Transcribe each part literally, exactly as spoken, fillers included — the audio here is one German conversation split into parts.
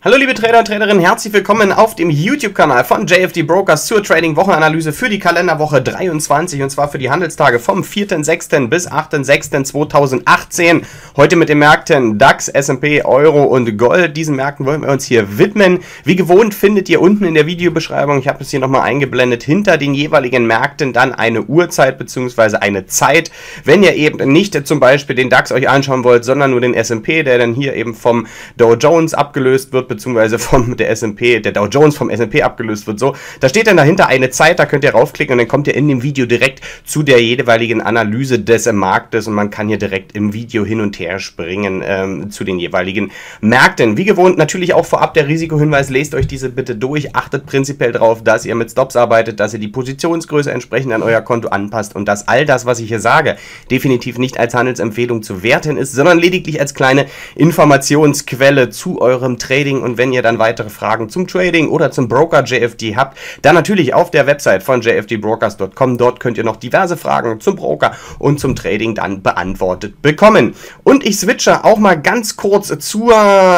Hallo liebe Trader und Traderinnen, herzlich willkommen auf dem YouTube-Kanal von J F D Brokers zur Trading-Wochenanalyse für die Kalenderwoche dreiundzwanzig und zwar für die Handelstage vom vierten sechsten bis achten sechsten zweitausendachtzehn. Heute mit den Märkten DAX, S und P, Euro und Gold. Diesen Märkten wollen wir uns hier widmen. Wie gewohnt findet ihr unten in der Videobeschreibung, ich habe es hier nochmal eingeblendet, hinter den jeweiligen Märkten dann eine Uhrzeit bzw. eine Zeit. Wenn ihr eben nicht zum Beispiel den DAX euch anschauen wollt, sondern nur den S und P, der dann hier eben vom Dow Jones abgelöst wird, beziehungsweise vom der S und P, der Dow Jones vom S und P abgelöst wird, so. Da steht dann dahinter eine Zeit, da könnt ihr raufklicken und dann kommt ihr in dem Video direkt zu der jeweiligen Analyse des Marktes und man kann hier direkt im Video hin und her springen ähm, zu den jeweiligen Märkten. Wie gewohnt natürlich auch vorab der Risikohinweis, lest euch diese bitte durch, achtet prinzipiell darauf, dass ihr mit Stops arbeitet, dass ihr die Positionsgröße entsprechend an euer Konto anpasst und dass all das, was ich hier sage, definitiv nicht als Handelsempfehlung zu werten ist, sondern lediglich als kleine Informationsquelle zu eurem Trading. Und wenn ihr dann weitere Fragen zum Trading oder zum Broker J F D habt, dann natürlich auf der Website von j f d brokers punkt com. Dort könnt ihr noch diverse Fragen zum Broker und zum Trading dann beantwortet bekommen. Und ich switche auch mal ganz kurz zur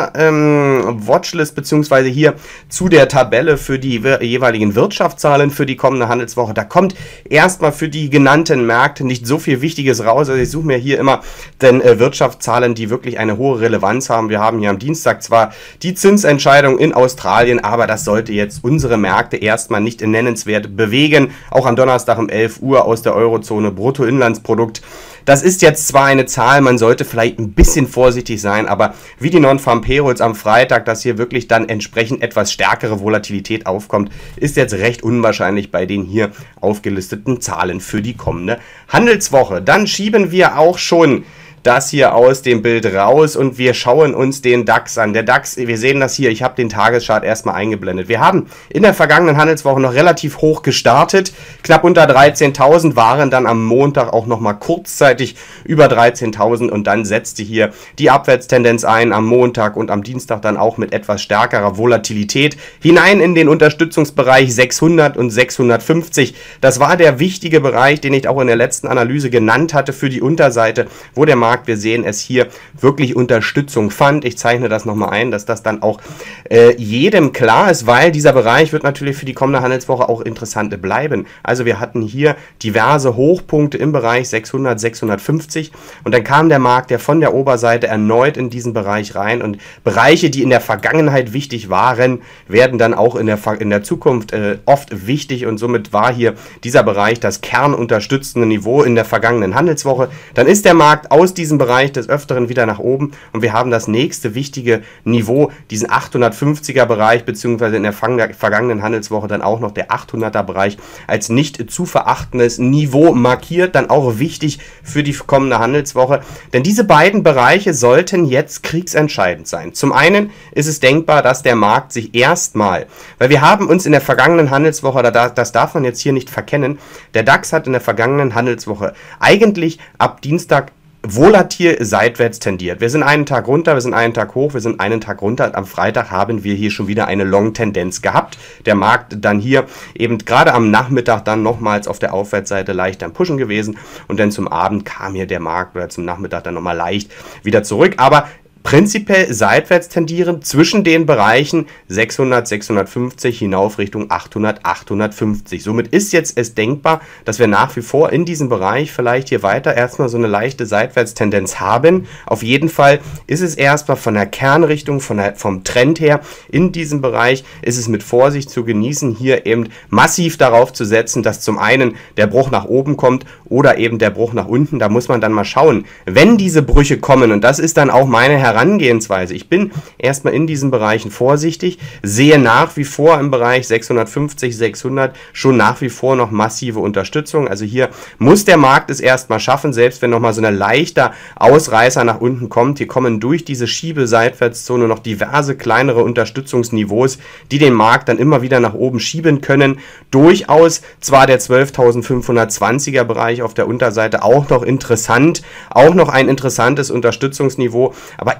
ähm, Watchlist beziehungsweise hier zu der Tabelle für die jeweiligen Wirtschaftszahlen für die kommende Handelswoche. Da kommt erstmal für die genannten Märkte nicht so viel Wichtiges raus. Also ich suche mir hier immer den äh, Wirtschaftszahlen, die wirklich eine hohe Relevanz haben. Wir haben hier am Dienstag zwar die Zinsentscheidung in Australien, aber das sollte jetzt unsere Märkte erstmal nicht nennenswert bewegen. Auch am Donnerstag um elf Uhr aus der Eurozone Bruttoinlandsprodukt. Das ist jetzt zwar eine Zahl, man sollte vielleicht ein bisschen vorsichtig sein, aber wie die Non-Farm Payrolls am Freitag, dass hier wirklich dann entsprechend etwas stärkere Volatilität aufkommt, ist jetzt recht unwahrscheinlich bei den hier aufgelisteten Zahlen für die kommende Handelswoche. Dann schieben wir auch schon das hier aus dem Bild raus und wir schauen uns den DAX an. Der DAX, wir sehen das hier, ich habe den Tageschart erstmal eingeblendet. Wir haben in der vergangenen Handelswoche noch relativ hoch gestartet, knapp unter dreizehntausend, waren dann am Montag auch nochmal kurzzeitig über dreizehntausend und dann setzte hier die Abwärtstendenz ein am Montag und am Dienstag dann auch mit etwas stärkerer Volatilität hinein in den Unterstützungsbereich sechshundert und sechshundertfünfzig. Das war der wichtige Bereich, den ich auch in der letzten Analyse genannt hatte für die Unterseite, wo der Markt, wir sehen es hier, wirklich Unterstützung fand. Ich zeichne das nochmal ein, dass das dann auch äh, jedem klar ist, weil dieser Bereich wird natürlich für die kommende Handelswoche auch interessant bleiben. Also wir hatten hier diverse Hochpunkte im Bereich sechshundert, sechshundertfünfzig und dann kam der Markt ja von der Oberseite erneut in diesen Bereich rein und Bereiche, die in der Vergangenheit wichtig waren, werden dann auch in der, in der Zukunft äh, oft wichtig und somit war hier dieser Bereich das kernunterstützende Niveau in der vergangenen Handelswoche. Dann ist der Markt aus diesem Bereich des Öfteren wieder nach oben und wir haben das nächste wichtige Niveau, diesen achthundertfünfziger Bereich, beziehungsweise in der vergangenen Handelswoche dann auch noch der achthunderter Bereich als nicht zu verachtendes Niveau markiert, dann auch wichtig für die kommende Handelswoche, denn diese beiden Bereiche sollten jetzt kriegsentscheidend sein. Zum einen ist es denkbar, dass der Markt sich erstmal, weil wir haben uns in der vergangenen Handelswoche, das darf man jetzt hier nicht verkennen, der DAX hat in der vergangenen Handelswoche eigentlich ab Dienstag volatil seitwärts tendiert. Wir sind einen Tag runter, wir sind einen Tag hoch, wir sind einen Tag runter und am Freitag haben wir hier schon wieder eine Long-Tendenz gehabt. Der Markt dann hier eben gerade am Nachmittag dann nochmals auf der Aufwärtsseite leicht am Pushen gewesen und dann zum Abend kam hier der Markt oder zum Nachmittag dann nochmal leicht wieder zurück, aber prinzipiell seitwärts tendieren zwischen den Bereichen sechshundert, sechshundertfünfzig hinauf Richtung achthundert, achthundertfünfzig. Somit ist jetzt es denkbar, dass wir nach wie vor in diesem Bereich vielleicht hier weiter erstmal so eine leichte Seitwärtstendenz haben. Auf jeden Fall ist es erstmal von der Kernrichtung, von der, vom Trend her in diesem Bereich ist es mit Vorsicht zu genießen, hier eben massiv darauf zu setzen, dass zum einen der Bruch nach oben kommt oder eben der Bruch nach unten. Da muss man dann mal schauen, wenn diese Brüche kommen und das ist dann auch meine Herangehensweise, Herangehensweise. Ich bin erstmal in diesen Bereichen vorsichtig, sehe nach wie vor im Bereich sechshundertfünfzig, sechshundert schon nach wie vor noch massive Unterstützung. Also hier muss der Markt es erstmal schaffen, selbst wenn nochmal so ein leichter Ausreißer nach unten kommt. Hier kommen durch diese Schiebe-Seitwärtszone noch diverse kleinere Unterstützungsniveaus, die den Markt dann immer wieder nach oben schieben können. Durchaus zwar der zwölftausendfünfhundertzwanziger Bereich auf der Unterseite auch noch interessant, auch noch ein interessantes Unterstützungsniveau, aber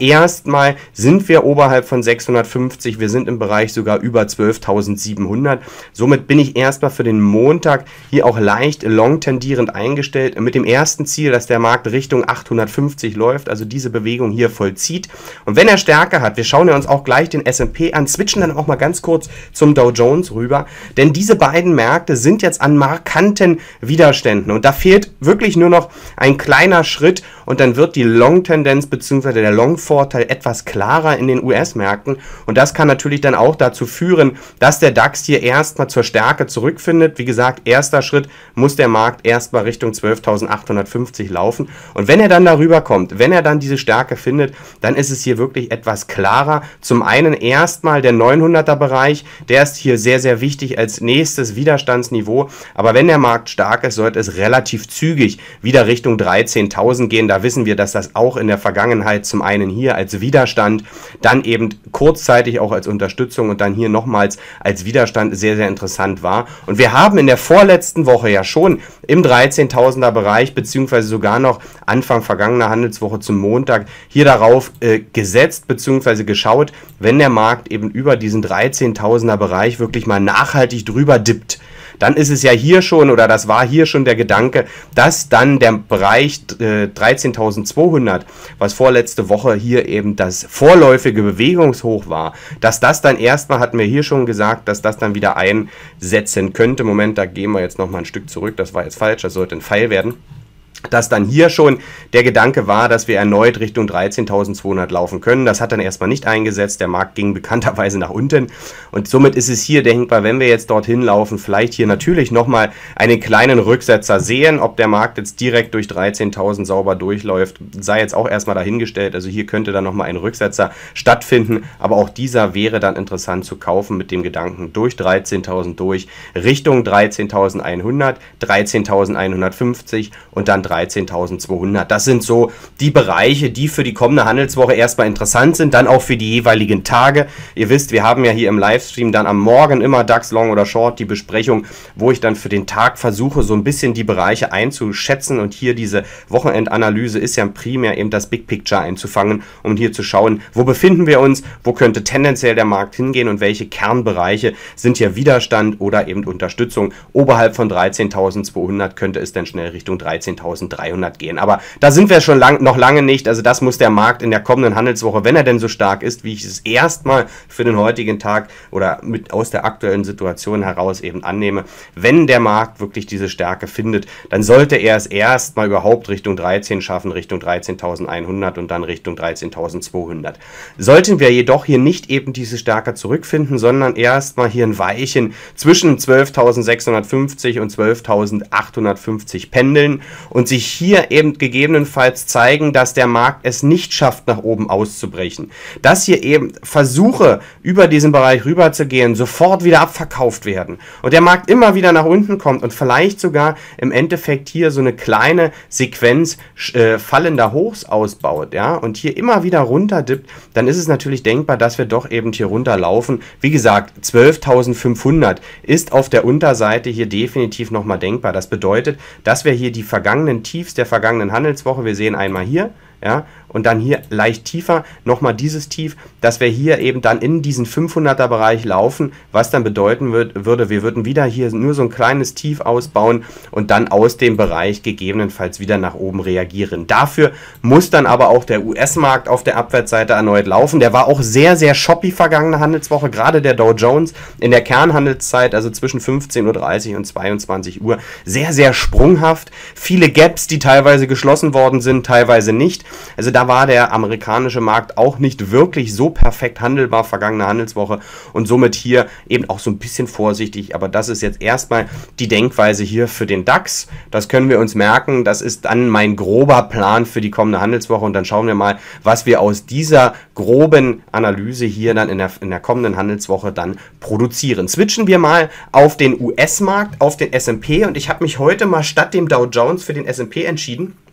erstmal sind wir oberhalb von sechshundertfünfzig, wir sind im Bereich sogar über zwölftausendsiebenhundert. Somit bin ich erstmal für den Montag hier auch leicht long tendierend eingestellt, mit dem ersten Ziel, dass der Markt Richtung achthundertfünfzig läuft, also diese Bewegung hier vollzieht. Und wenn er Stärke hat, wir schauen ja uns auch gleich den S und P an, switchen dann auch mal ganz kurz zum Dow Jones rüber, denn diese beiden Märkte sind jetzt an markanten Widerständen und da fehlt wirklich nur noch ein kleiner Schritt und dann wird die Long-Tendenz bzw. der Long-Vorteil etwas klarer in den U S-Märkten und das kann natürlich dann auch dazu führen, dass der DAX hier erstmal zur Stärke zurückfindet. Wie gesagt, erster Schritt muss der Markt erstmal Richtung zwölftausendachthundertfünfzig laufen und wenn er dann darüber kommt, wenn er dann diese Stärke findet, dann ist es hier wirklich etwas klarer. Zum einen erstmal der neunhunderter Bereich, der ist hier sehr, sehr wichtig als nächstes Widerstandsniveau, aber wenn der Markt stark ist, sollte es relativ zügig wieder Richtung dreizehntausend gehen. Da wissen wir, dass das auch in der Vergangenheit zum einen hier als Widerstand, dann eben kurzzeitig auch als Unterstützung und dann hier nochmals als Widerstand sehr, sehr interessant war. Und wir haben in der vorletzten Woche ja schon im dreizehntausender Bereich, beziehungsweise sogar noch Anfang vergangener Handelswoche zum Montag, hier darauf äh, gesetzt, beziehungsweise geschaut, wenn der Markt eben über diesen dreizehntausender Bereich wirklich mal nachhaltig drüber dippt, dann ist es ja hier schon, oder das war hier schon der Gedanke, dass dann der Bereich äh, dreizehntausendzweihundert, was vorletzte Woche hier eben das vorläufige Bewegungshoch war, dass das dann erstmal, hatten wir hier schon gesagt, dass das dann wieder einsetzen könnte. Moment, da gehen wir jetzt nochmal ein Stück zurück, das war jetzt falsch, das sollte ein Pfeil werden. Dass dann hier schon der Gedanke war, dass wir erneut Richtung dreizehntausendzweihundert laufen können. Das hat dann erstmal nicht eingesetzt, der Markt ging bekannterweise nach unten und somit ist es hier denkbar, wenn wir jetzt dorthin laufen, vielleicht hier natürlich nochmal einen kleinen Rücksetzer sehen. Ob der Markt jetzt direkt durch dreizehntausend sauber durchläuft, sei jetzt auch erstmal dahingestellt. Also hier könnte dann nochmal ein Rücksetzer stattfinden, aber auch dieser wäre dann interessant zu kaufen mit dem Gedanken durch dreizehntausend durch, Richtung dreizehntausendeinhundert, dreizehntausendeinhundertfünfzig und dann dreizehntausendzweihundert. Das sind so die Bereiche, die für die kommende Handelswoche erstmal interessant sind, dann auch für die jeweiligen Tage. Ihr wisst, wir haben ja hier im Livestream dann am Morgen immer DAX Long oder Short die Besprechung, wo ich dann für den Tag versuche, so ein bisschen die Bereiche einzuschätzen und hier diese Wochenendanalyse ist ja primär eben das Big Picture einzufangen, um hier zu schauen, wo befinden wir uns, wo könnte tendenziell der Markt hingehen und welche Kernbereiche sind hier Widerstand oder eben Unterstützung. Oberhalb von dreizehntausendzweihundert könnte es dann schnell Richtung dreizehntausend dreihundert gehen. Aber da sind wir schon lang, noch lange nicht. Also das muss der Markt in der kommenden Handelswoche, wenn er denn so stark ist, wie ich es erstmal für den heutigen Tag oder mit aus der aktuellen Situation heraus eben annehme, wenn der Markt wirklich diese Stärke findet, dann sollte er es erstmal überhaupt Richtung dreizehn schaffen, Richtung dreizehntausendeinhundert und dann Richtung dreizehntausendzweihundert. Sollten wir jedoch hier nicht eben diese Stärke zurückfinden, sondern erstmal hier ein Weichen zwischen zwölftausendsechshundertfünfzig und zwölftausendachthundertfünfzig pendeln und sich hier eben gegebenenfalls zeigen, dass der Markt es nicht schafft, nach oben auszubrechen. Dass hier eben Versuche, über diesen Bereich rüber zu gehen, sofort wieder abverkauft werden und der Markt immer wieder nach unten kommt und vielleicht sogar im Endeffekt hier so eine kleine Sequenz äh, fallender Hochs ausbaut, ja, und hier immer wieder runterdippt, dann ist es natürlich denkbar, dass wir doch eben hier runterlaufen. Wie gesagt, zwölftausendfünfhundert ist auf der Unterseite hier definitiv nochmal denkbar. Das bedeutet, dass wir hier die vergangenen Tiefs der vergangenen Handelswoche, wir sehen einmal hier, ja, und dann hier leicht tiefer nochmal dieses Tief, dass wir hier eben dann in diesen fünfhunderter Bereich laufen, was dann bedeuten wird, würde, wir würden wieder hier nur so ein kleines Tief ausbauen und dann aus dem Bereich gegebenenfalls wieder nach oben reagieren. Dafür muss dann aber auch der U S-Markt auf der Abwärtsseite erneut laufen. Der war auch sehr, sehr shoppy vergangene Handelswoche, gerade der Dow Jones in der Kernhandelszeit, also zwischen fünfzehn Uhr dreißig und zweiundzwanzig Uhr, sehr, sehr sprunghaft. Viele Gaps, die teilweise geschlossen worden sind, teilweise nicht. Also da war der amerikanische Markt auch nicht wirklich so perfekt handelbar vergangene Handelswoche und somit hier eben auch so ein bisschen vorsichtig, aber das ist jetzt erstmal die Denkweise hier für den DAX. Das können wir uns merken, das ist dann mein grober Plan für die kommende Handelswoche und dann schauen wir mal, was wir aus dieser groben Analyse hier dann in der, in der kommenden Handelswoche dann produzieren. Switchen wir mal auf den U S-Markt, auf den S und P und ich habe mich heute mal statt dem Dow Jones für den S und P entschieden,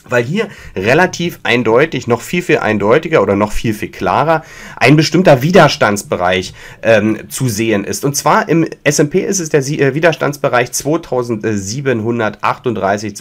weil hier relativ eindeutig, noch viel, viel eindeutiger oder noch viel, viel klarer ein bestimmter Widerstandsbereich ähm, zu sehen ist. Und zwar im S und P ist es der äh, Widerstandsbereich zweitausendsiebenhundertachtunddreißig,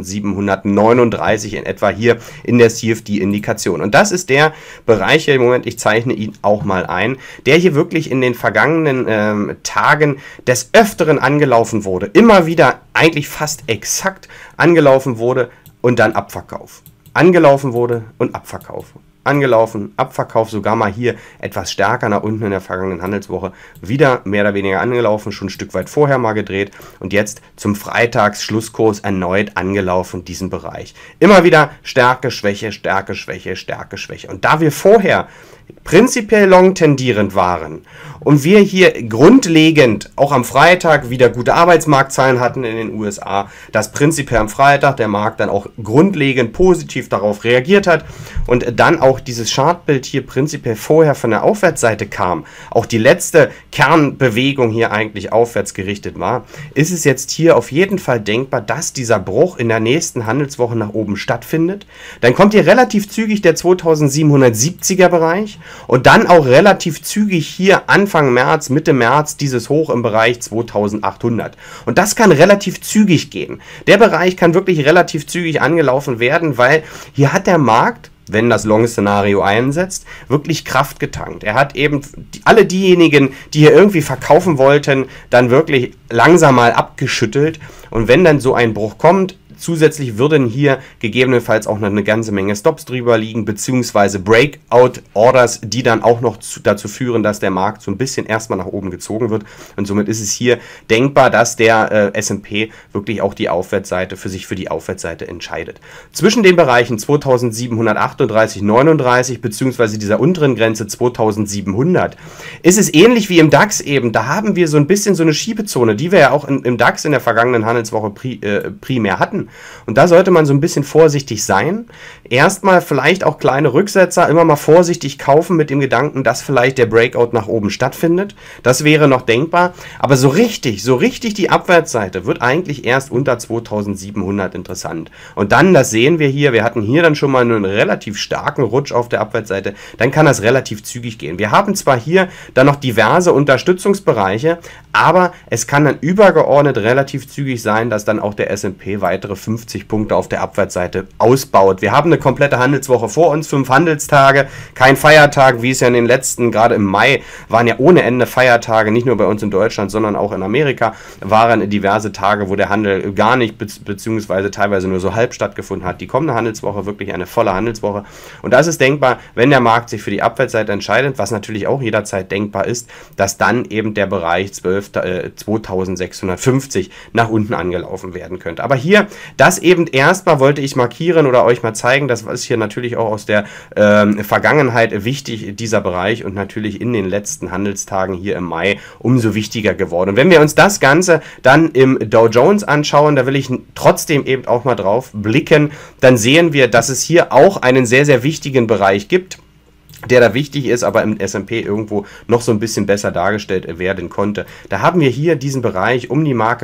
zweitausendsiebenhundertneununddreißig in etwa hier in der C F D-Indikation. Und das ist der Bereich hier im Moment, ich zeichne ihn auch mal ein, der hier wirklich in den vergangenen ähm, Tagen des Öfteren angelaufen wurde. Immer wieder eigentlich fast exakt angelaufen wurde, und dann Abverkauf. Angelaufen wurde und Abverkauf. Angelaufen, Abverkauf, sogar mal hier etwas stärker nach unten in der vergangenen Handelswoche. Wieder mehr oder weniger angelaufen, schon ein Stück weit vorher mal gedreht. Und jetzt zum Freitags-Schlusskurs erneut angelaufen, diesen Bereich. Immer wieder Stärke, Schwäche, Stärke, Schwäche, Stärke, Schwäche. Und da wir vorher prinzipiell long tendierend waren und wir hier grundlegend auch am Freitag wieder gute Arbeitsmarktzahlen hatten in den U S A, dass prinzipiell am Freitag der Markt dann auch grundlegend positiv darauf reagiert hat und dann auch dieses Chartbild hier prinzipiell vorher von der Aufwärtsseite kam, auch die letzte Kernbewegung hier eigentlich aufwärts gerichtet war, ist es jetzt hier auf jeden Fall denkbar, dass dieser Bruch in der nächsten Handelswoche nach oben stattfindet. Dann kommt hier relativ zügig der zweitausendsiebenhundertsiebziger Bereich. Und dann auch relativ zügig hier Anfang März, Mitte März dieses Hoch im Bereich zweitausendachthundert. Und das kann relativ zügig gehen. Der Bereich kann wirklich relativ zügig angelaufen werden, weil hier hat der Markt, wenn das Long-Szenario einsetzt, wirklich Kraft getankt. Er hat eben alle diejenigen, die hier irgendwie verkaufen wollten, dann wirklich langsam mal abgeschüttelt. Und wenn dann so ein Bruch kommt, zusätzlich würden hier gegebenenfalls auch noch eine ganze Menge Stops drüber liegen, beziehungsweise Breakout-Orders, die dann auch noch zu, dazu führen, dass der Markt so ein bisschen erstmal nach oben gezogen wird. Und somit ist es hier denkbar, dass der äh, S und P wirklich auch die Aufwärtsseite für sich für die Aufwärtsseite entscheidet. Zwischen den Bereichen zweitausendsiebenhundertachtunddreißig, neununddreißig beziehungsweise dieser unteren Grenze zweitausendsiebenhundert ist es ähnlich wie im DAX eben. Da haben wir so ein bisschen so eine Schiebezone, die wir ja auch in, im DAX in der vergangenen Handelswoche pri, äh, primär hatten. Und da sollte man so ein bisschen vorsichtig sein. Erstmal vielleicht auch kleine Rücksetzer, immer mal vorsichtig kaufen mit dem Gedanken, dass vielleicht der Breakout nach oben stattfindet. Das wäre noch denkbar. Aber so richtig, so richtig die Abwärtsseite wird eigentlich erst unter zweitausendsiebenhundert interessant. Und dann, das sehen wir hier, wir hatten hier dann schon mal einen relativ starken Rutsch auf der Abwärtsseite. Dann kann das relativ zügig gehen. Wir haben zwar hier dann noch diverse Unterstützungsbereiche, aber es kann dann übergeordnet relativ zügig sein, dass dann auch der S und P weitere fünfzig Punkte auf der Abwärtsseite ausbaut. Wir haben eine komplette Handelswoche vor uns, fünf Handelstage, kein Feiertag, wie es ja in den letzten, gerade im Mai, waren ja ohne Ende Feiertage, nicht nur bei uns in Deutschland, sondern auch in Amerika, waren diverse Tage, wo der Handel gar nicht, beziehungsweise teilweise nur so halb stattgefunden hat. Die kommende Handelswoche wirklich eine volle Handelswoche. Und da ist es denkbar, wenn der Markt sich für die Abwärtsseite entscheidet, was natürlich auch jederzeit denkbar ist, dass dann eben der Bereich zwölf, äh, zweitausendsechshundertfünfzig nach unten angelaufen werden könnte. Aber hier, das eben erstmal wollte ich markieren oder euch mal zeigen, das ist hier natürlich auch aus der ähm, Vergangenheit wichtig, dieser Bereich, und natürlich in den letzten Handelstagen hier im Mai umso wichtiger geworden. Und wenn wir uns das Ganze dann im Dow Jones anschauen, da will ich trotzdem eben auch mal drauf blicken, dann sehen wir, dass es hier auch einen sehr, sehr wichtigen Bereich gibt, der da wichtig ist, aber im S und P irgendwo noch so ein bisschen besser dargestellt werden konnte. Da haben wir hier diesen Bereich um die Marke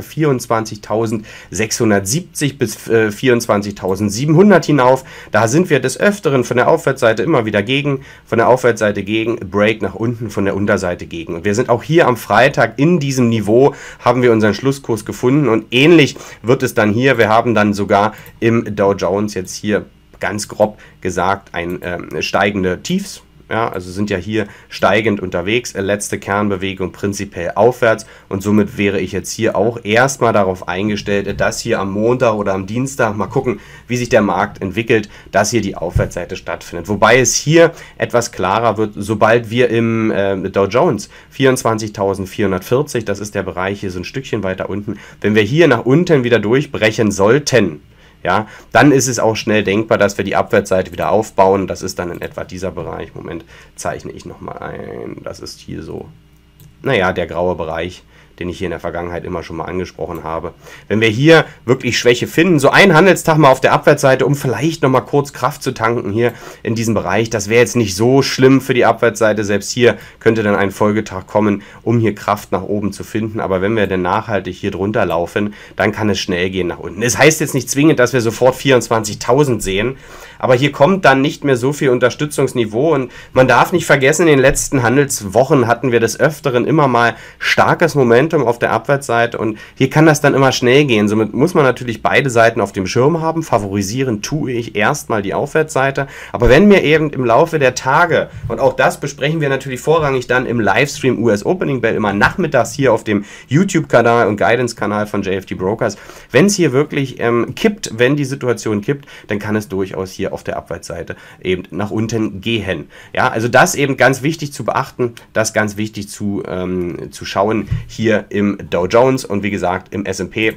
vierundzwanzigtausendsechshundertsiebzig bis äh, vierundzwanzigtausendsiebenhundert hinauf. Da sind wir des Öfteren von der Aufwärtsseite immer wieder gegen, von der Aufwärtsseite gegen, Break nach unten, von der Unterseite gegen. Und wir sind auch hier am Freitag in diesem Niveau, haben wir unseren Schlusskurs gefunden, und ähnlich wird es dann hier. Wir haben dann sogar im Dow Jones jetzt hier ganz grob gesagt ein ähm, steigende Tiefs. Ja, also sind ja hier steigend unterwegs, letzte Kernbewegung prinzipiell aufwärts, und somit wäre ich jetzt hier auch erstmal darauf eingestellt, dass hier am Montag oder am Dienstag, mal gucken, wie sich der Markt entwickelt, dass hier die Aufwärtsseite stattfindet. Wobei es hier etwas klarer wird, sobald wir im äh, Dow Jones vierundzwanzigtausendvierhundertvierzig, das ist der Bereich hier so ein Stückchen weiter unten, wenn wir hier nach unten wieder durchbrechen sollten, ja, dann ist es auch schnell denkbar, dass wir die Abwärtsseite wieder aufbauen. Das ist dann in etwa dieser Bereich. Moment, zeichne ich nochmal ein. Das ist hier so naja, der graue Bereich, den ich hier in der Vergangenheit immer schon mal angesprochen habe. Wenn wir hier wirklich Schwäche finden, so einen Handelstag mal auf der Abwärtsseite, um vielleicht nochmal kurz Kraft zu tanken hier in diesem Bereich, das wäre jetzt nicht so schlimm für die Abwärtsseite. Selbst hier könnte dann ein Folgetag kommen, um hier Kraft nach oben zu finden. Aber wenn wir dann nachhaltig hier drunter laufen, dann kann es schnell gehen nach unten. Es heißt jetzt nicht zwingend, dass wir sofort vierundzwanzigtausend sehen, aber hier kommt dann nicht mehr so viel Unterstützungsniveau und man darf nicht vergessen, in den letzten Handelswochen hatten wir des Öfteren immer mal starkes Momentum auf der Abwärtsseite und hier kann das dann immer schnell gehen. Somit muss man natürlich beide Seiten auf dem Schirm haben. Favorisieren tue ich erstmal die Aufwärtsseite, aber wenn mir eben im Laufe der Tage, und auch das besprechen wir natürlich vorrangig dann im Livestream U S Opening Bell immer nachmittags hier auf dem YouTube-Kanal und Guidance-Kanal von J F D Brokers, wenn es hier wirklich ähm, kippt, wenn die Situation kippt, dann kann es durchaus hier auf der Abwärtsseite eben nach unten gehen. Ja, also das eben ganz wichtig zu beachten, das ganz wichtig zu, ähm, zu schauen hier im Dow Jones und wie gesagt im S und P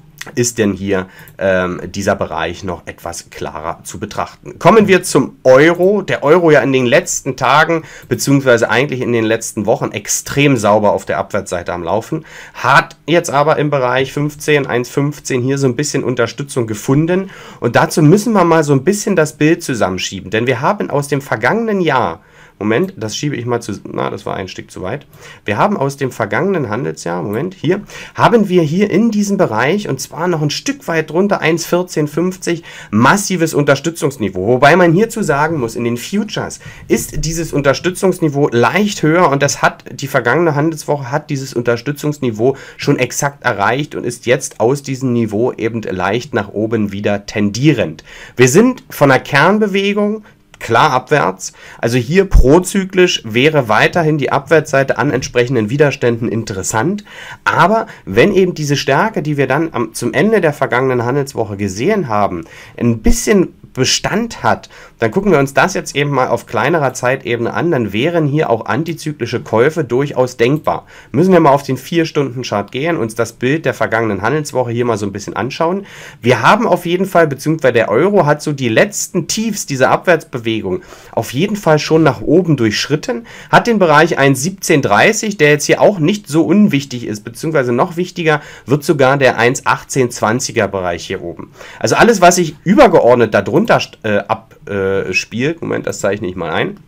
ist denn hier ähm, dieser Bereich noch etwas klarer zu betrachten. Kommen wir zum Euro. Der Euro ja in den letzten Tagen, beziehungsweise eigentlich in den letzten Wochen extrem sauber auf der Abwärtsseite am Laufen, hat jetzt aber im Bereich fünfzehn, eins fünfzehn hier so ein bisschen Unterstützung gefunden und dazu müssen wir mal so ein bisschen das Bild zusammenschieben, denn wir haben aus dem vergangenen Jahr, Moment, das schiebe ich mal zu, na, das war ein Stück zu weit. Wir haben aus dem vergangenen Handelsjahr, Moment, hier, haben wir hier in diesem Bereich, und zwar noch ein Stück weit drunter, eins vierzehn fünfzig, massives Unterstützungsniveau. Wobei man hierzu sagen muss, in den Futures ist dieses Unterstützungsniveau leicht höher und das hat, die vergangene Handelswoche hat dieses Unterstützungsniveau schon exakt erreicht und ist jetzt aus diesem Niveau eben leicht nach oben wieder tendierend. Wir sind von der Kernbewegung klar abwärts, also hier prozyklisch wäre weiterhin die Abwärtsseite an entsprechenden Widerständen interessant, aber wenn eben diese Stärke, die wir dann am, zum Ende der vergangenen Handelswoche gesehen haben, ein bisschen Bestand hat, dann gucken wir uns das jetzt eben mal auf kleinerer Zeitebene an, dann wären hier auch antizyklische Käufe durchaus denkbar. Müssen wir mal auf den vier Stunden Chart gehen, uns das Bild der vergangenen Handelswoche hier mal so ein bisschen anschauen. Wir haben auf jeden Fall, beziehungsweise der Euro hat so die letzten Tiefs dieser Abwärtsbewegung auf jeden Fall schon nach oben durchschritten, hat den Bereich eins siebzehn dreißig, der jetzt hier auch nicht so unwichtig ist, beziehungsweise noch wichtiger wird sogar der eins achtzehn zwanziger Bereich hier oben. Also alles, was sich übergeordnet darunter äh, abspielt, äh, Moment, das zeichne ich mal ein,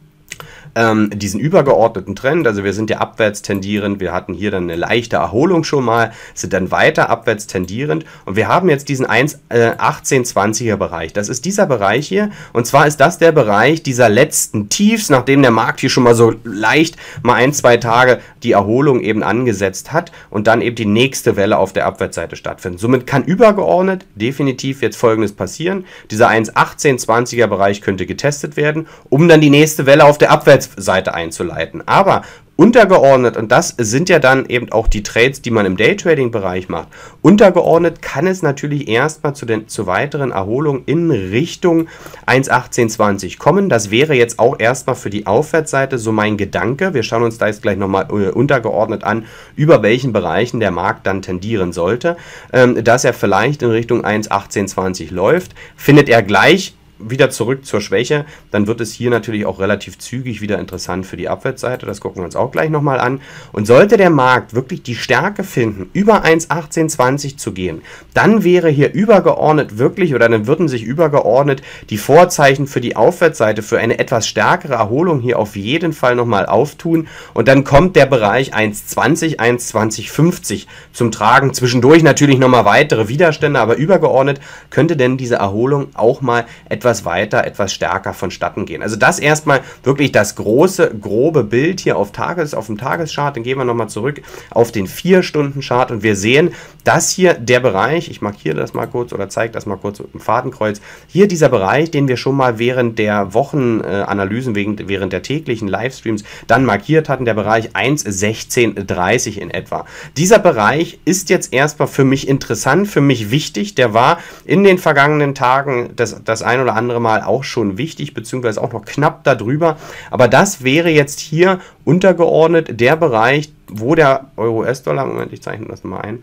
ähm, diesen übergeordneten Trend, also wir sind ja abwärts tendierend, wir hatten hier dann eine leichte Erholung schon mal, sind dann weiter abwärts tendierend und wir haben jetzt diesen eins achtzehn zwanziger Bereich, das ist dieser Bereich hier und zwar ist das der Bereich dieser letzten Tiefs, nachdem der Markt hier schon mal so leicht mal ein, zwei Tage die Erholung eben angesetzt hat und dann eben die nächste Welle auf der Abwärtsseite stattfindet. Somit kann übergeordnet definitiv jetzt Folgendes passieren, dieser eins achtzehn zwanziger Bereich könnte getestet werden, um dann die nächste Welle auf der Abwärtsseite Seite einzuleiten. Aber untergeordnet, und das sind ja dann eben auch die Trades, die man im Daytrading-Bereich macht, untergeordnet kann es natürlich erstmal zu den zu weiteren Erholungen in Richtung eins achtzehn zwanzig kommen. Das wäre jetzt auch erstmal für die Aufwärtsseite so mein Gedanke. Wir schauen uns da jetzt gleich nochmal äh, untergeordnet an, über welchen Bereichen der Markt dann tendieren sollte. Ähm, dass er vielleicht in Richtung eins achtzehn zwanzig läuft, findet er gleich wieder zurück zur Schwäche, dann wird es hier natürlich auch relativ zügig wieder interessant für die Abwärtsseite, das gucken wir uns auch gleich nochmal an. Und sollte der Markt wirklich die Stärke finden, über eins achtzehn zwanzig zu gehen, dann wäre hier übergeordnet wirklich, oder dann würden sich übergeordnet die Vorzeichen für die Aufwärtsseite, für eine etwas stärkere Erholung hier auf jeden Fall nochmal auftun und dann kommt der Bereich eins zwanzig, eins zwanzig fünfzig zum Tragen, zwischendurch natürlich nochmal weitere Widerstände, aber übergeordnet könnte denn diese Erholung auch mal etwas weiter, etwas stärker vonstatten gehen. Also das erstmal wirklich das große, grobe Bild hier auf, Tages, auf dem Tageschart. Dann gehen wir nochmal zurück auf den vier Stunden Chart und wir sehen, dass hier der Bereich, ich markiere das mal kurz oder zeige das mal kurz mit dem Fadenkreuz, hier dieser Bereich, den wir schon mal während der Wochenanalysen, während, während der täglichen Livestreams dann markiert hatten, der Bereich eins sechzehn dreißig in etwa. Dieser Bereich ist jetzt erstmal für mich interessant, für mich wichtig. Der war in den vergangenen Tagen das, das ein oder andere Mal auch schon wichtig, beziehungsweise auch noch knapp darüber. Aber das wäre jetzt hier untergeordnet der Bereich, wo der Euro-U S-Dollar, Moment, ich zeichne das mal ein,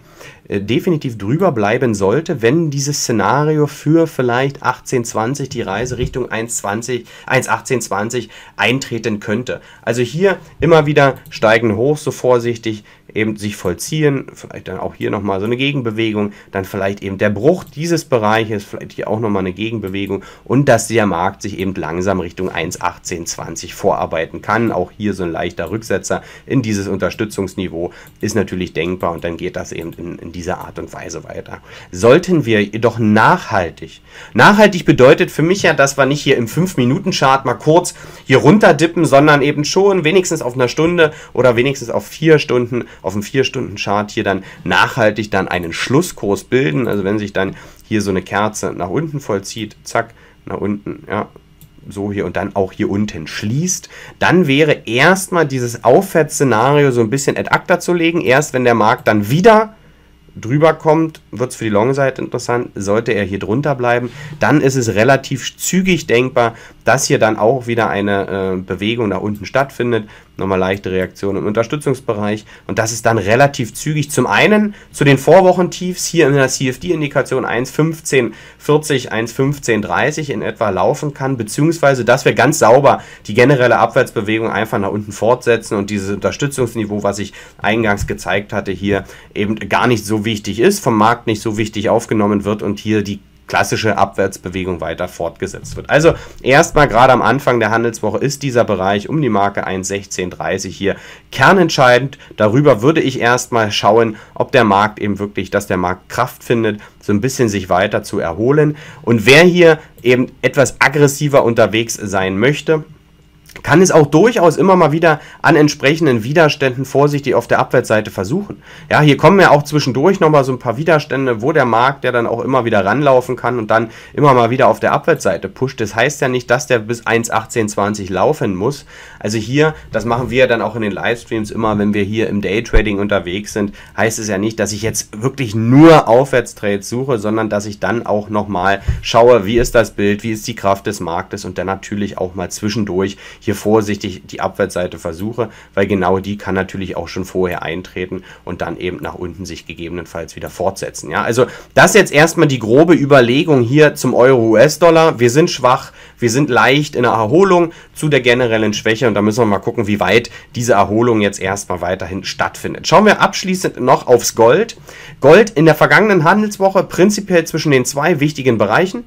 äh, definitiv drüber bleiben sollte, wenn dieses Szenario für vielleicht achtzehn zwanzig, die Reise Richtung eins achtzehn zwanzig eintreten könnte. Also hier immer wieder steigen hoch, so vorsichtig eben sich vollziehen, vielleicht dann auch hier nochmal so eine Gegenbewegung, dann vielleicht eben der Bruch dieses Bereiches, vielleicht hier auch nochmal eine Gegenbewegung und dass der Markt sich eben langsam Richtung eins achtzehn zwanzig vorarbeiten kann. Auch hier so ein leichter Rücksetzer in dieses Unterstützungsniveau ist natürlich denkbar und dann geht das eben in, in dieser Art und Weise weiter. Sollten wir jedoch nachhaltig, nachhaltig bedeutet für mich ja, dass wir nicht hier im fünf Minuten Chart mal kurz hier runter dippen, sondern eben schon wenigstens auf einer Stunde oder wenigstens auf vier Stunden auf dem vier Stunden Chart hier dann nachhaltig dann einen Schlusskurs bilden. Also wenn sich dann hier so eine Kerze nach unten vollzieht, zack, nach unten, ja, so hier und dann auch hier unten schließt, dann wäre erstmal dieses Aufwärtsszenario so ein bisschen ad acta zu legen. Erst wenn der Markt dann wieder drüber kommt, wird es für die Long-Seite interessant. Sollte er hier drunter bleiben, dann ist es relativ zügig denkbar, dass hier dann auch wieder eine äh, Bewegung nach unten stattfindet. Nochmal leichte Reaktion im Unterstützungsbereich und dass es dann relativ zügig zum einen zu den Vorwochentiefs hier in der C F D-Indikation eins fünfzehn vierzig, eins fünfzehn dreißig in etwa laufen kann, beziehungsweise dass wir ganz sauber die generelle Abwärtsbewegung einfach nach unten fortsetzen und dieses Unterstützungsniveau, was ich eingangs gezeigt hatte, hier eben gar nicht so wichtig ist, vom Markt nicht so wichtig aufgenommen wird und hier die klassische Abwärtsbewegung weiter fortgesetzt wird. Also erstmal gerade am Anfang der Handelswoche ist dieser Bereich um die Marke eins sechzehn dreißig hier kernentscheidend. Darüber würde ich erstmal schauen, ob der Markt eben wirklich, dass der Markt Kraft findet, so ein bisschen sich weiter zu erholen. Und wer hier eben etwas aggressiver unterwegs sein möchte, kann es auch durchaus immer mal wieder an entsprechenden Widerständen vorsichtig auf der Abwärtsseite versuchen. Ja, hier kommen ja auch zwischendurch nochmal so ein paar Widerstände, wo der Markt ja dann auch immer wieder ranlaufen kann und dann immer mal wieder auf der Abwärtsseite pusht. Das heißt ja nicht, dass der bis eins achtzehn zwanzig laufen muss. Also hier, das machen wir dann auch in den Livestreams immer, wenn wir hier im Daytrading unterwegs sind, heißt es ja nicht, dass ich jetzt wirklich nur Aufwärtstrades suche, sondern dass ich dann auch nochmal schaue, wie ist das Bild, wie ist die Kraft des Marktes und dann natürlich auch mal zwischendurch hier vorsichtig die Abwärtsseite versuche, weil genau die kann natürlich auch schon vorher eintreten und dann eben nach unten sich gegebenenfalls wieder fortsetzen. Ja, also das jetzt erstmal die grobe Überlegung hier zum Euro-U S-Dollar. Wir sind schwach, wir sind leicht in der Erholung zu der generellen Schwäche und da müssen wir mal gucken, wie weit diese Erholung jetzt erstmal weiterhin stattfindet. Schauen wir abschließend noch aufs Gold. Gold in der vergangenen Handelswoche prinzipiell zwischen den zwei wichtigen Bereichen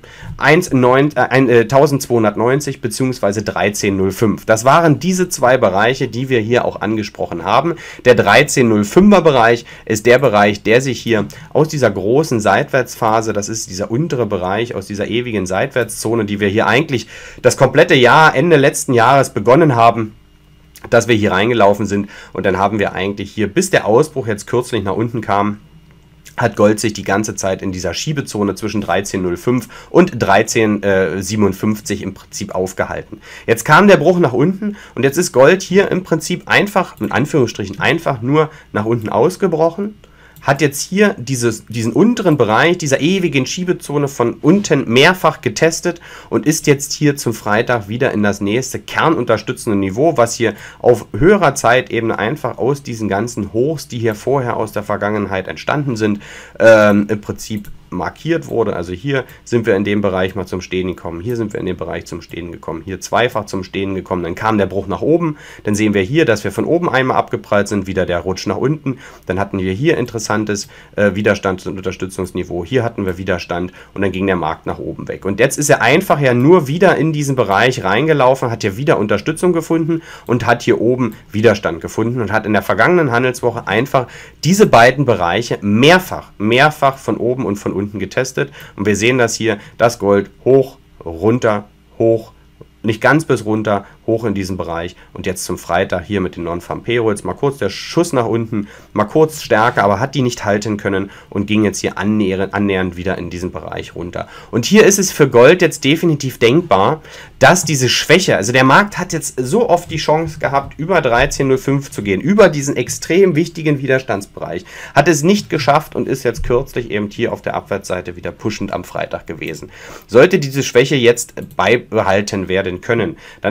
eintausendzweihundertneunzig bzw. dreizehn null fünf. Das waren diese zwei Bereiche, die wir hier auch angesprochen haben. Der dreizehn null fünfer Bereich ist der Bereich, der sich hier aus dieser großen Seitwärtsphase, das ist dieser untere Bereich, aus dieser ewigen Seitwärtszone, die wir hier eigentlich das komplette Jahr, Ende letzten Jahres begonnen haben, dass wir hier reingelaufen sind und dann haben wir eigentlich hier, bis der Ausbruch jetzt kürzlich nach unten kam, hat Gold sich die ganze Zeit in dieser Schiebezone zwischen dreizehn null fünf und dreizehn siebenundfünfzig im Prinzip aufgehalten. Jetzt kam der Bruch nach unten und jetzt ist Gold hier im Prinzip einfach, in Anführungsstrichen einfach nur nach unten ausgebrochen, hat jetzt hier dieses, diesen unteren Bereich dieser ewigen Schiebezone von unten mehrfach getestet und ist jetzt hier zum Freitag wieder in das nächste kernunterstützende Niveau, was hier auf höherer Zeitebene einfach aus diesen ganzen Hochs, die hier vorher aus der Vergangenheit entstanden sind, ähm, im Prinzip markiert wurde. Also hier sind wir in dem Bereich mal zum Stehen gekommen, hier sind wir in dem Bereich zum Stehen gekommen, hier zweifach zum Stehen gekommen, dann kam der Bruch nach oben, dann sehen wir hier, dass wir von oben einmal abgeprallt sind, wieder der Rutsch nach unten, dann hatten wir hier interessantes äh, Widerstands- und Unterstützungsniveau, hier hatten wir Widerstand und dann ging der Markt nach oben weg. Und jetzt ist er einfach ja nur wieder in diesen Bereich reingelaufen, hat hier wieder Unterstützung gefunden und hat hier oben Widerstand gefunden und hat in der vergangenen Handelswoche einfach diese beiden Bereiche mehrfach, mehrfach von oben und von unten getestet und wir sehen das hier, das Gold hoch, runter, hoch, nicht ganz bis runter, hoch in diesem Bereich und jetzt zum Freitag hier mit den Non-Farm Payrolls, mal kurz der Schuss nach unten, mal kurz stärker, aber hat die nicht halten können und ging jetzt hier annähernd, annähernd wieder in diesen Bereich runter. Und hier ist es für Gold jetzt definitiv denkbar, dass diese Schwäche, also der Markt hat jetzt so oft die Chance gehabt, über dreizehn null fünf zu gehen, über diesen extrem wichtigen Widerstandsbereich, hat es nicht geschafft und ist jetzt kürzlich eben hier auf der Abwärtsseite wieder pushend am Freitag gewesen. Sollte diese Schwäche jetzt beibehalten werden können, dann ist es natürlich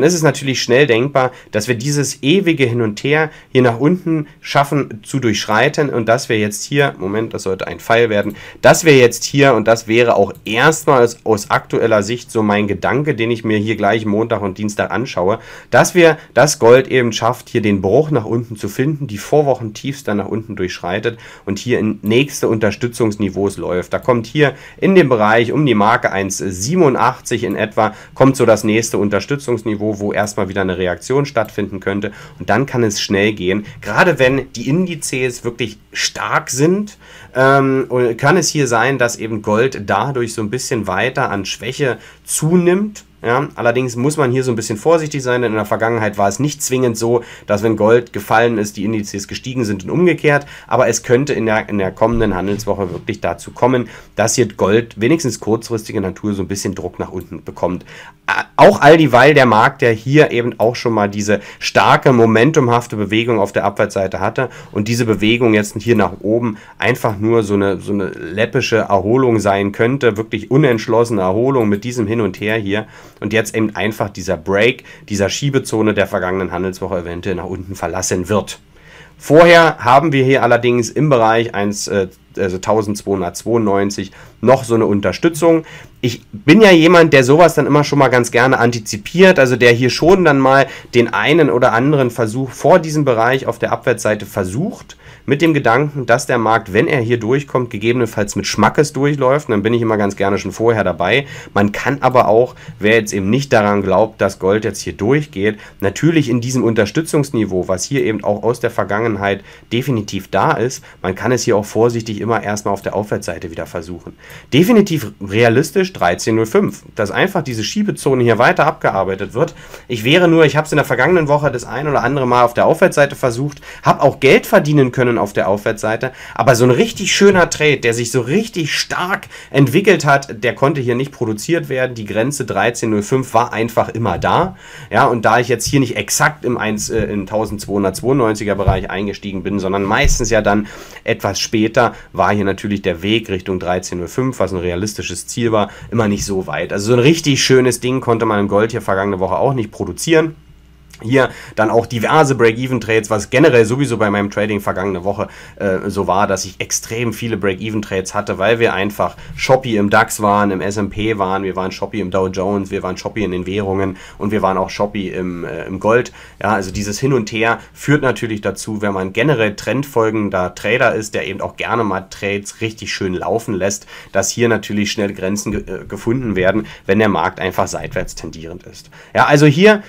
natürlich schnell denkbar, dass wir dieses ewige Hin und Her hier nach unten schaffen zu durchschreiten und dass wir jetzt hier, Moment, das sollte ein Pfeil werden, dass wir jetzt hier, und das wäre auch erstmals aus aktueller Sicht so mein Gedanke, den ich mir hier gleich Montag und Dienstag anschaue, dass wir das Gold eben schafft, hier den Bruch nach unten zu finden, die Vorwochentiefs dann nach unten durchschreitet und hier in nächste Unterstützungsniveaus läuft. Da kommt hier in dem Bereich um die Marke eins Komma siebenundachtzig in etwa, kommt so das nächste Unterstützungsniveau, wo erstmal wieder eine Reaktion stattfinden könnte und dann kann es schnell gehen. Gerade wenn die Indizes wirklich stark sind, ähm, kann es hier sein, dass eben Gold dadurch so ein bisschen weiter an Schwäche zunimmt. Ja, allerdings muss man hier so ein bisschen vorsichtig sein, denn in der Vergangenheit war es nicht zwingend so, dass wenn Gold gefallen ist, die Indizes gestiegen sind und umgekehrt, aber es könnte in der, in der kommenden Handelswoche wirklich dazu kommen, dass hier Gold wenigstens kurzfristige Natur so ein bisschen Druck nach unten bekommt. Auch all dieweil der Markt, der hier eben auch schon mal diese starke, momentumhafte Bewegung auf der Abwärtsseite hatte und diese Bewegung jetzt hier nach oben einfach nur so eine, so eine läppische Erholung sein könnte, wirklich unentschlossene Erholung mit diesem Hin und Her hier. Und jetzt eben einfach dieser Break, dieser Schiebezone der vergangenen Handelswoche eventuell nach unten verlassen wird. Vorher haben wir hier allerdings im Bereich eins, äh, also eintausendzweihundertzweiundneunzig noch so eine Unterstützung. Ich bin ja jemand, der sowas dann immer schon mal ganz gerne antizipiert, also der hier schon dann mal den einen oder anderen Versuch vor diesem Bereich auf der Abwärtsseite versucht, mit dem Gedanken, dass der Markt, wenn er hier durchkommt, gegebenenfalls mit Schmackes durchläuft. Und dann bin ich immer ganz gerne schon vorher dabei. Man kann aber auch, wer jetzt eben nicht daran glaubt, dass Gold jetzt hier durchgeht, natürlich in diesem Unterstützungsniveau, was hier eben auch aus der Vergangenheit definitiv da ist, man kann es hier auch vorsichtig immer erstmal auf der Aufwärtsseite wieder versuchen. Definitiv realistisch dreizehn Komma null fünf, dass einfach diese Schiebezone hier weiter abgearbeitet wird. Ich wäre nur, ich habe es in der vergangenen Woche das ein oder andere Mal auf der Aufwärtsseite versucht, habe auch Geld verdienen können auf der Aufwärtsseite, aber so ein richtig schöner Trade, der sich so richtig stark entwickelt hat, der konnte hier nicht produziert werden. Die Grenze dreizehn Komma null fünf war einfach immer da. Ja, und da ich jetzt hier nicht exakt im, eins, äh, im eintausendzweihundertzweiundneunziger Bereich eingestiegen bin, sondern meistens ja dann etwas später, war hier natürlich der Weg Richtung dreizehn Komma null fünf, was ein realistisches Ziel war, immer nicht so weit. Also so ein richtig schönes Ding konnte man im Gold hier vergangene Woche auch nicht produzieren. Hier dann auch diverse Break-Even-Trades, was generell sowieso bei meinem Trading vergangene Woche äh, so war, dass ich extrem viele Break-Even-Trades hatte, weil wir einfach Shoppy im DAX waren, im S und P waren, wir waren Shoppy im Dow Jones, wir waren Shoppy in den Währungen und wir waren auch Shoppy im, äh, im Gold. Ja, also dieses Hin und Her führt natürlich dazu, wenn man generell trendfolgender Trader ist, der eben auch gerne mal Trades richtig schön laufen lässt, dass hier natürlich schnell Grenzen ge äh, gefunden werden, wenn der Markt einfach seitwärts tendierend ist. Ja, also hier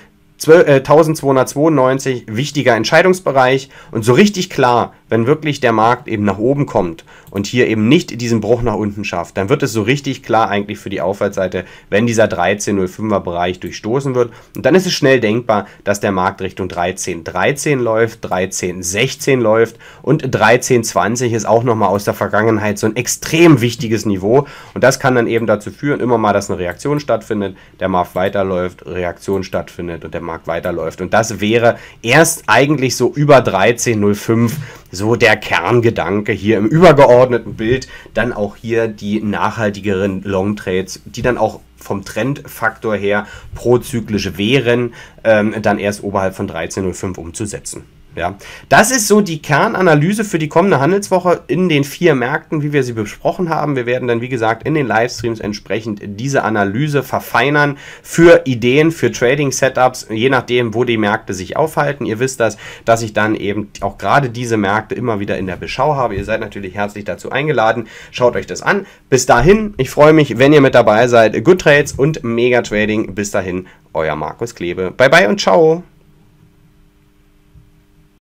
eintausendzweihundertzweiundneunzig, wichtiger Entscheidungsbereich und so richtig klar, wenn wirklich der Markt eben nach oben kommt und hier eben nicht diesen Bruch nach unten schafft, dann wird es so richtig klar eigentlich für die Aufwärtsseite, wenn dieser dreizehn Komma null fünfer Bereich durchstoßen wird und dann ist es schnell denkbar, dass der Markt Richtung dreizehn Komma dreizehn läuft, dreizehn Komma sechzehn läuft und dreizehn Komma zwanzig ist auch nochmal aus der Vergangenheit so ein extrem wichtiges Niveau und das kann dann eben dazu führen, immer mal, dass eine Reaktion stattfindet, der Markt weiterläuft, Reaktion stattfindet und der Markt weiterläuft und das wäre erst eigentlich so über dreizehn Komma null fünf so der Kerngedanke hier im übergeordneten Bild, dann auch hier die nachhaltigeren Long Trades, die dann auch vom Trendfaktor her prozyklisch wären, ähm, dann erst oberhalb von dreizehn Komma null fünf umzusetzen. Ja, das ist so die Kernanalyse für die kommende Handelswoche in den vier Märkten, wie wir sie besprochen haben. Wir werden dann, wie gesagt, in den Livestreams entsprechend diese Analyse verfeinern für Ideen, für Trading-Setups, je nachdem, wo die Märkte sich aufhalten. Ihr wisst das, dass ich dann eben auch gerade diese Märkte immer wieder in der Beschau habe. Ihr seid natürlich herzlich dazu eingeladen. Schaut euch das an. Bis dahin, ich freue mich, wenn ihr mit dabei seid. Good Trades und Mega Trading. Bis dahin, euer Markus Klebe. Bye bye und ciao.